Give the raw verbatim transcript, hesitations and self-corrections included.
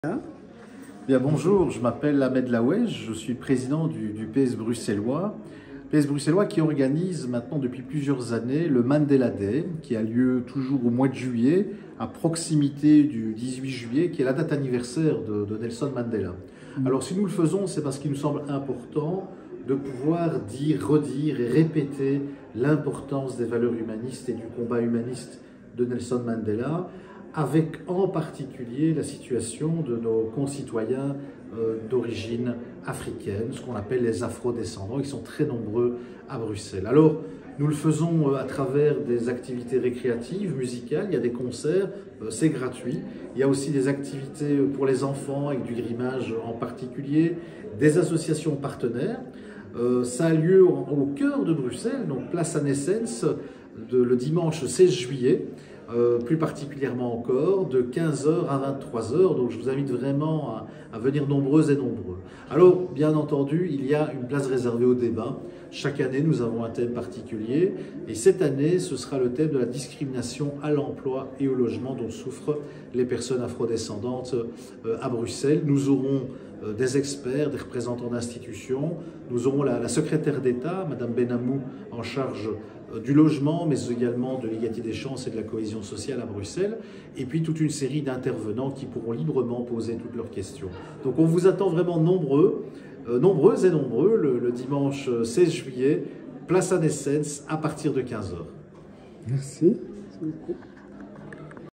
Hein? Bien, bonjour, je m'appelle Ahmed Laouej, je suis président du, du P S bruxellois. P S bruxellois qui organise maintenant depuis plusieurs années le Mandela Day, qui a lieu toujours au mois de juillet, à proximité du dix-huit juillet, qui est la date anniversaire de, de Nelson Mandela. Mmh. Alors si nous le faisons, c'est parce qu'il nous semble important de pouvoir dire, redire et répéter l'importance des valeurs humanistes et du combat humaniste de Nelson Mandela, avec en particulier la situation de nos concitoyens euh, d'origine africaine, ce qu'on appelle les afro-descendants. Ils sont très nombreux à Bruxelles. Alors, nous le faisons à travers des activités récréatives, musicales, il y a des concerts, euh, c'est gratuit. Il y a aussi des activités pour les enfants, avec du grimage en particulier, des associations partenaires. Euh, ça a lieu au, au cœur de Bruxelles, donc place Anne Essens, de, le dimanche seize juillet. Euh, plus particulièrement encore, de quinze heures à vingt-trois heures. Donc je vous invite vraiment à, à venir nombreux et nombreux. Alors, bien entendu, il y a une place réservée au débat. Chaque année, nous avons un thème particulier. Et cette année, ce sera le thème de la discrimination à l'emploi et au logement dont souffrent les personnes afrodescendantes euh, à Bruxelles. Nous aurons euh, des experts, des représentants d'institutions. Nous aurons la, la secrétaire d'État, Madame Benamou, en charge du logement, mais également de l'égalité des chances et de la cohésion sociale à Bruxelles, et puis toute une série d'intervenants qui pourront librement poser toutes leurs questions. Donc on vous attend vraiment nombreux, euh, nombreuses et nombreux, le, le dimanche seize juillet, place Anne Essens, à partir de quinze heures. Merci. Merci beaucoup.